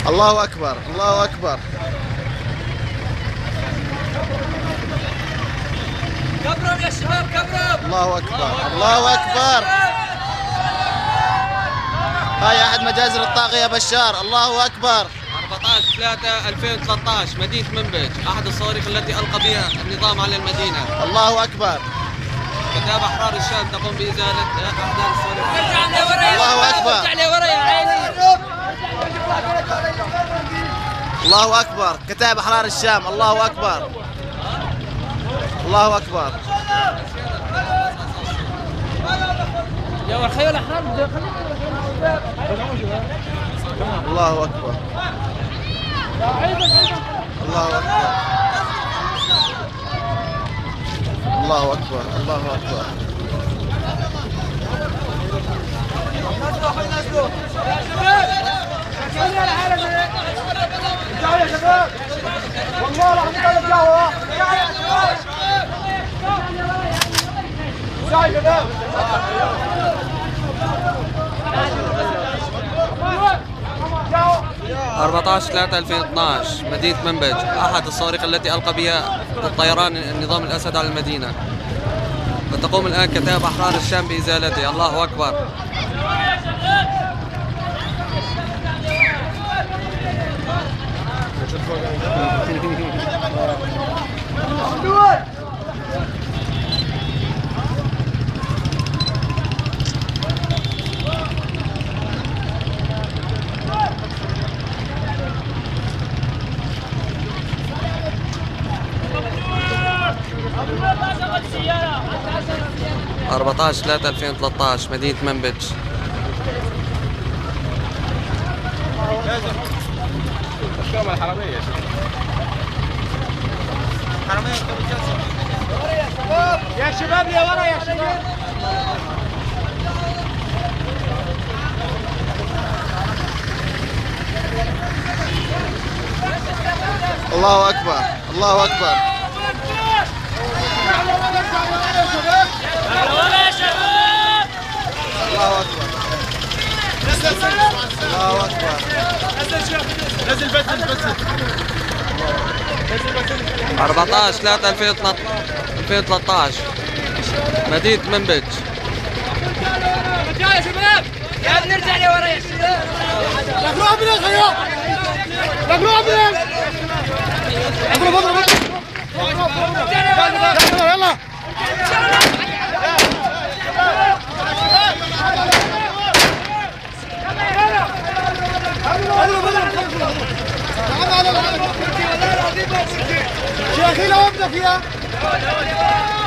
الله أكبر الله أكبر. كبروا يا شباب كبروا. الله أكبر الله أكبر. هاي أحد مجازر الطاقة يا بشار. الله أكبر. 14/3/2013 مدينة منبج، أحد الصواريخ التي ألقى بها النظام على المدينة. الله أكبر. كتاب أحرار الشام تقوم بإزالة أحداث الصواريخ. الله أكبر. ارجع لورا يا عيني. الله أكبر. كتاب أحرار الشام. الله أكبر الله أكبر. يا الخيول الاحرار. الله أكبر الله أكبر الله أكبر الله أكبر. يا شباب والله العظيم ارجعوا يا شباب. 14/3/2012 مدينة منبج، أحد الصواريخ التي ألقى بها الطيران النظام الأسد على المدينة، وتقوم الآن كتاب أحرار الشام بإزالته. الله أكبر. السيارة 14/3/2013 مدينة منبج. الحرامية يا شباب يا ورا يا شباب. الله أكبر الله أكبر. ولا يا شباب. الله أكبر الله أكبر. نزل بس 14/3/2013 مدينة منبج. يا شباب يا بنرجع لورا يا شباب. لقلوها بلغ خيو لقلوها بلغ اضرب يلا. شيخي لو ابنك يا